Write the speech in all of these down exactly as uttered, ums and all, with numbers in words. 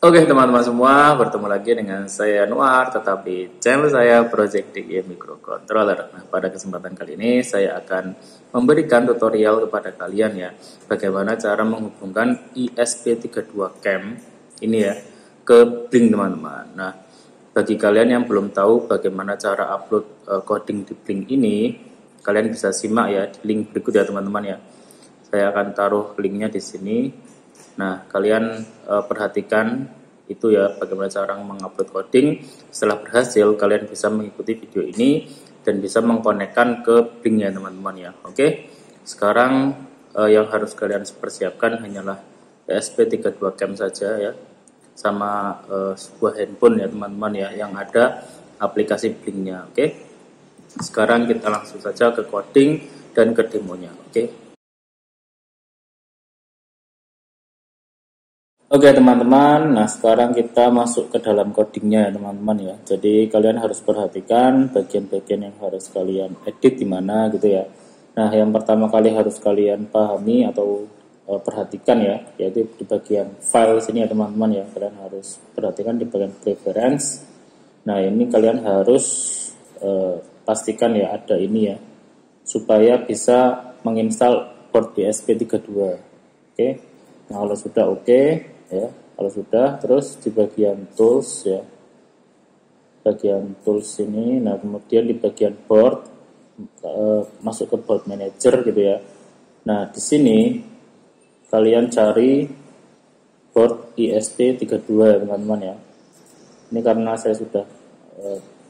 Oke teman-teman semua, bertemu lagi dengan saya Nuar, tetap di channel saya Project D I Y Microcontroller. Nah, pada kesempatan kali ini saya akan memberikan tutorial kepada kalian ya, bagaimana cara menghubungkan I S P tiga puluh dua CAM ini ya ke Blink teman-teman. Nah, bagi kalian yang belum tahu bagaimana cara upload uh, coding di Blink ini, kalian bisa simak ya di link berikut ya teman-teman ya. Saya akan taruh linknya di sini. Nah, kalian uh, perhatikan itu ya bagaimana cara mengupload coding. Setelah berhasil, kalian bisa mengikuti video ini dan bisa mengkonekkan ke Blink ya teman-teman ya. Oke, sekarang uh, yang harus kalian persiapkan hanyalah I S P tiga puluh dua CAM saja ya, sama uh, sebuah handphone ya teman-teman ya, yang ada aplikasi Blinknya. Oke, sekarang kita langsung saja ke coding dan ke demonya. Oke. Oke teman-teman, nah sekarang kita masuk ke dalam codingnya ya teman-teman ya. Jadi kalian harus perhatikan bagian-bagian yang harus kalian edit di mana gitu ya. Nah yang pertama kali harus kalian pahami atau e, perhatikan ya, yaitu di bagian file sini ya teman-teman ya. Kalian harus perhatikan di bagian preference. Nah ini kalian harus e, pastikan ya ada ini ya, supaya bisa menginstal port I S P tiga puluh dua. Oke, nah kalau sudah oke ya, kalau sudah, terus di bagian tools ya, bagian tools ini, nah kemudian di bagian board e, masuk ke board manager gitu ya. Nah di sini kalian cari board I S P tiga puluh dua ya teman-teman ya. Ini karena saya sudah e,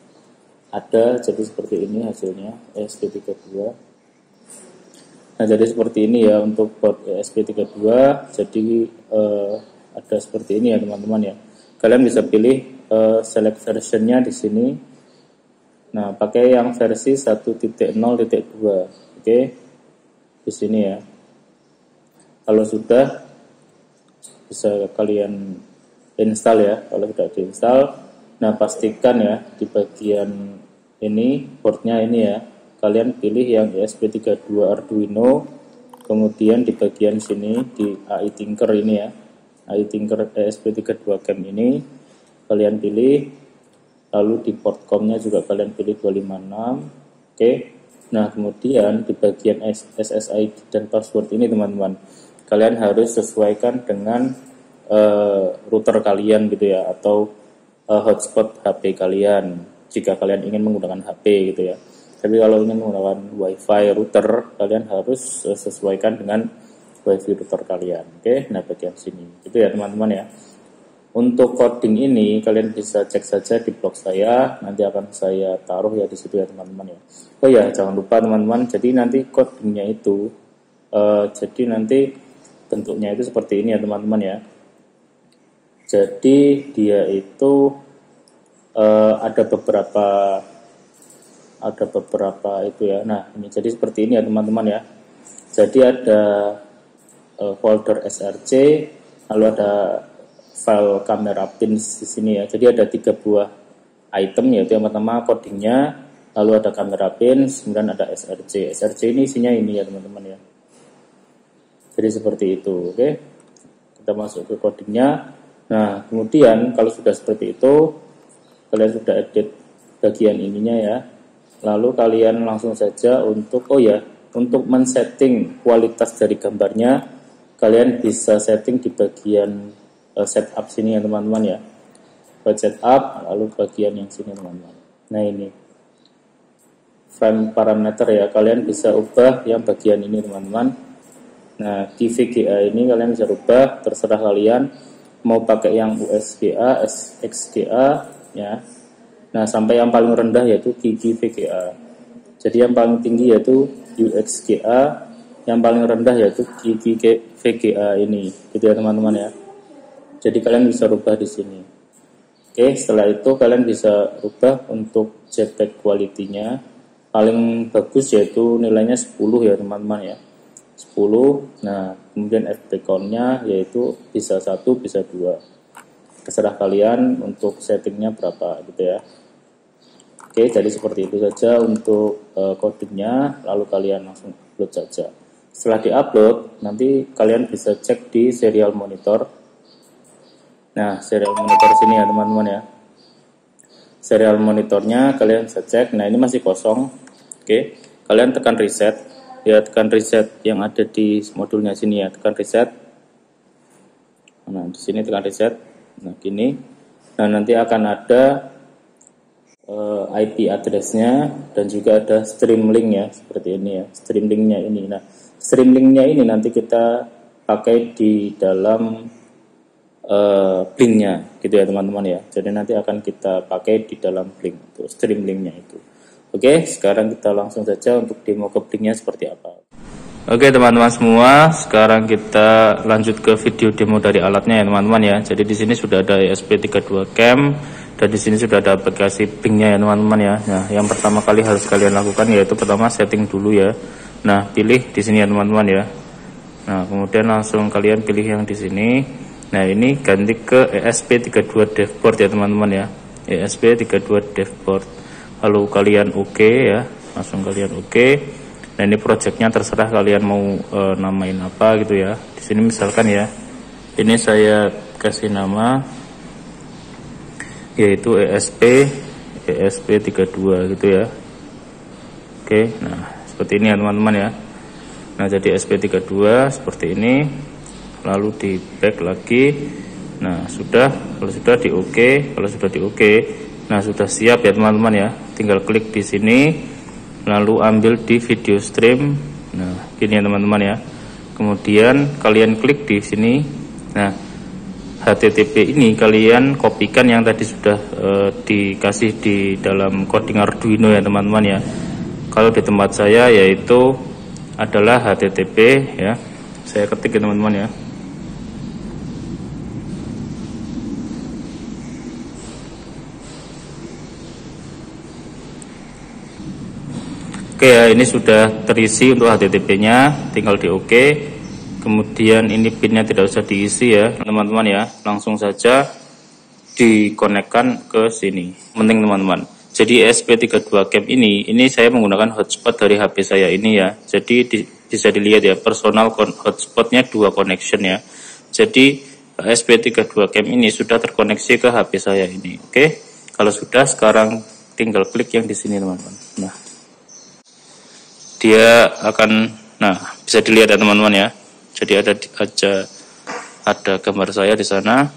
ada, jadi seperti ini hasilnya I S P tiga puluh dua. Nah jadi seperti ini ya untuk board I S P tiga puluh dua. Jadi e, ada seperti ini ya teman-teman ya. Kalian bisa pilih uh, select versionnya di sini. Nah, pakai yang versi satu titik nol titik dua. Oke. Di sini ya. Kalau sudah bisa kalian install ya. Kalau sudah diinstal, nah pastikan ya di bagian ini portnya ini ya. Kalian pilih yang I S P tiga puluh dua Arduino. Kemudian di bagian sini di A I Tinker ini ya. A I Tinker I S P tiga puluh dua CAM ini kalian pilih, lalu di port com-nya juga kalian pilih dua lima enam. Oke. Nah, kemudian di bagian S S I D dan password ini teman-teman, kalian harus sesuaikan dengan uh, router kalian gitu ya, atau uh, hotspot H P kalian jika kalian ingin menggunakan H P gitu ya. Tapi kalau ingin menggunakan WiFi router, kalian harus uh, sesuaikan dengan WiFi router kalian. Oke, nah bagian sini itu ya teman-teman ya. Untuk coding ini kalian bisa cek saja di blog saya, nanti akan saya taruh ya di situ ya teman-teman ya. Oh ya, jangan lupa teman-teman, jadi nanti codingnya itu uh, jadi nanti bentuknya itu seperti ini ya teman-teman ya. Jadi dia itu uh, ada beberapa ada beberapa itu ya. Nah, ini jadi seperti ini ya teman-teman ya. Jadi ada folder S R C, lalu ada file kamera pins di sini ya. Jadi ada tiga buah item, yaitu yang pertama codingnya, lalu ada kamera pins, kemudian ada S R C. S R C ini isinya ini ya teman-teman ya. Jadi seperti itu, oke. Kita masuk ke codingnya. Nah kemudian kalau sudah seperti itu, kalian sudah edit bagian ininya ya. Lalu kalian langsung saja untuk oh ya, untuk men-setting kualitas dari gambarnya, kalian bisa setting di bagian uh, setup sini ya teman-teman ya. Buat setup, lalu bagian yang sini teman-teman. Nah ini frame parameter ya, kalian bisa ubah yang bagian ini teman-teman. Nah di V G A ini kalian bisa ubah, terserah kalian mau pakai yang U S G A, X G A ya. Nah sampai yang paling rendah yaitu gigi V G A. Jadi yang paling tinggi yaitu U X G A, yang paling rendah yaitu gigi V G A ini, gitu ya teman-teman ya. Jadi kalian bisa rubah di sini. Oke, setelah itu kalian bisa rubah untuk J P E G quality-nya. Paling bagus yaitu nilainya sepuluh ya teman-teman ya. sepuluh. Nah, kemudian F P count-nya yaitu bisa satu, bisa dua. Terserah kalian untuk settingnya berapa gitu ya. Oke, jadi seperti itu saja untuk uh, codingnya. Lalu kalian langsung upload saja. Setelah diupload, nanti kalian bisa cek di serial monitor. Nah, serial monitor sini ya teman-teman ya. Serial monitornya kalian bisa cek. Nah, ini masih kosong. Oke, kalian tekan reset. Ya, tekan reset yang ada di modulnya sini ya. Tekan reset. Nah, di sini tekan reset. Nah, gini. Nah, nanti akan ada uh, I P address-nya dan juga ada stream link ya, seperti ini ya. Stream link-nya ini. Nah, stream link-nya ini nanti kita pakai di dalam Uh, Blink-nya gitu ya teman-teman ya. Jadi nanti akan kita pakai di dalam Blink untuk stream link-nya itu. Oke, sekarang kita langsung saja untuk demo ke Blink-nya seperti apa. Oke teman-teman semua, sekarang kita lanjut ke video demo dari alatnya ya teman-teman ya. Jadi di sini sudah ada E S P tiga puluh dua Cam dan di sini sudah ada aplikasi Blink-nya ya teman-teman ya. Nah, yang pertama kali harus kalian lakukan yaitu pertama setting dulu ya. Nah, pilih di sini ya teman-teman ya. Nah, kemudian langsung kalian pilih yang di sini. Nah, ini ganti ke E S P tiga puluh dua Devboard ya teman-teman ya. E S P tiga puluh dua Devboard. Lalu kalian oke okay, ya, langsung kalian oke. Okay. Nah, ini projectnya terserah kalian mau e, namain apa gitu ya. Di sini misalkan ya, ini saya kasih nama yaitu E S P E S P tiga puluh dua gitu ya. Oke, okay. Nah seperti ini ya teman-teman ya. Nah, jadi E S P tiga puluh dua seperti ini. Lalu di back lagi. Nah, sudah, kalau sudah di oke, okay. Kalau sudah di oke, okay. Nah, sudah siap ya teman-teman ya. Tinggal klik di sini, lalu ambil di video stream. Nah, gini ya teman-teman ya. Kemudian kalian klik di sini. Nah, H T T P ini kalian kopikan yang tadi sudah e, dikasih di dalam coding Arduino ya teman-teman ya. Kalau di tempat saya yaitu adalah H T T P ya. Saya ketik ya teman-teman ya. Oke ya, ini sudah terisi untuk H T T P-nya, tinggal di oke. Kemudian ini pinnya tidak usah diisi ya, teman-teman ya. Langsung saja dikonekkan ke sini. Penting teman-teman. Jadi E S P tiga puluh dua Cam ini, ini saya menggunakan hotspot dari H P saya ini ya. Jadi di, bisa dilihat ya, personal hotspotnya dua connection ya. Jadi E S P tiga puluh dua Cam ini sudah terkoneksi ke H P saya ini. Oke, kalau sudah sekarang tinggal klik yang di sini teman-teman. Nah, dia akan, nah bisa dilihat ya teman-teman ya. Jadi ada aja ada gambar saya di sana.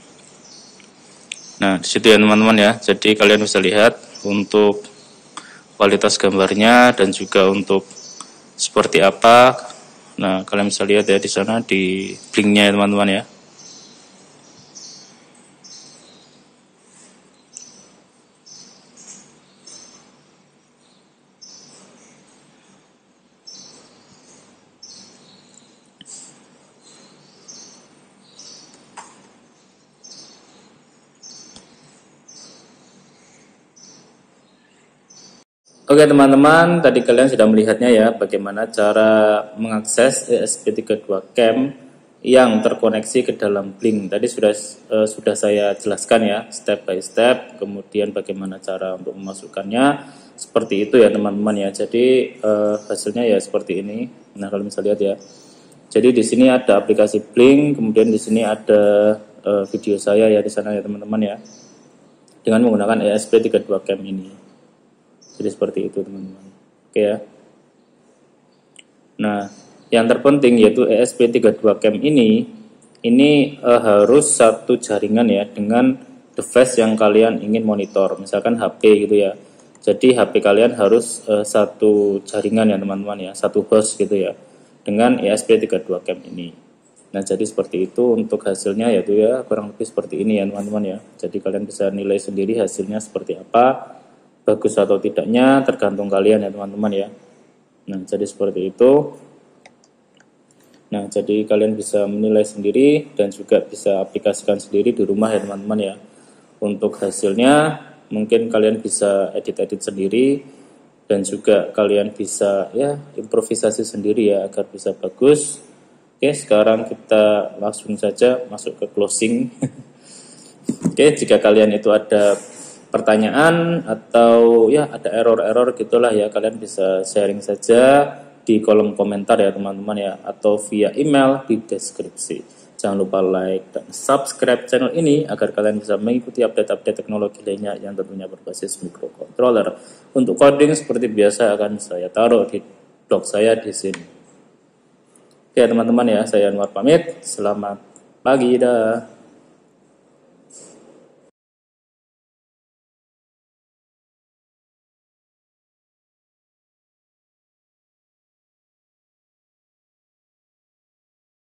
Nah di situ ya teman-teman ya. Jadi kalian bisa lihat untuk kualitas gambarnya dan juga untuk seperti apa. Nah kalian bisa lihat ya di sana di Blink-nya ya teman-teman ya. Oke teman-teman, tadi kalian sudah melihatnya ya bagaimana cara mengakses E S P tiga puluh dua Cam yang terkoneksi ke dalam Blink. Tadi sudah uh, sudah saya jelaskan ya step by step, kemudian bagaimana cara untuk memasukkannya. Seperti itu ya teman-teman ya. Jadi uh, hasilnya ya seperti ini. Nah, kalau misalnya lihat ya. Jadi di sini ada aplikasi Blink, kemudian di sini ada uh, video saya ya di sana ya teman-teman ya. Dengan menggunakan E S P tiga puluh dua Cam ini. Jadi seperti itu teman-teman. Oke ya. Nah, yang terpenting yaitu E S P tiga puluh dua Cam ini ini uh, harus satu jaringan ya dengan device yang kalian ingin monitor, misalkan H P gitu ya. Jadi H P kalian harus uh, satu jaringan ya teman-teman ya, satu host gitu ya dengan E S P tiga puluh dua Cam ini. Nah, jadi seperti itu untuk hasilnya yaitu ya kurang lebih seperti ini ya teman-teman ya. Jadi kalian bisa nilai sendiri hasilnya seperti apa. Bagus atau tidaknya tergantung kalian ya teman-teman ya. Nah jadi seperti itu. Nah jadi kalian bisa menilai sendiri dan juga bisa aplikasikan sendiri di rumah ya teman-teman ya. Untuk hasilnya mungkin kalian bisa edit-edit sendiri dan juga kalian bisa ya improvisasi sendiri ya agar bisa bagus. Oke, sekarang kita langsung saja masuk ke closing. Oke, jika kalian itu ada pertanyaan atau ya ada error-error gitulah ya, kalian bisa sharing saja di kolom komentar ya teman-teman ya, atau via email di deskripsi. Jangan lupa like dan subscribe channel ini agar kalian bisa mengikuti update-update teknologi lainnya yang tentunya berbasis microcontroller. Untuk coding seperti biasa akan saya taruh di blog saya di sini. Oke teman-teman ya, saya Anwar pamit. Selamat pagi dah.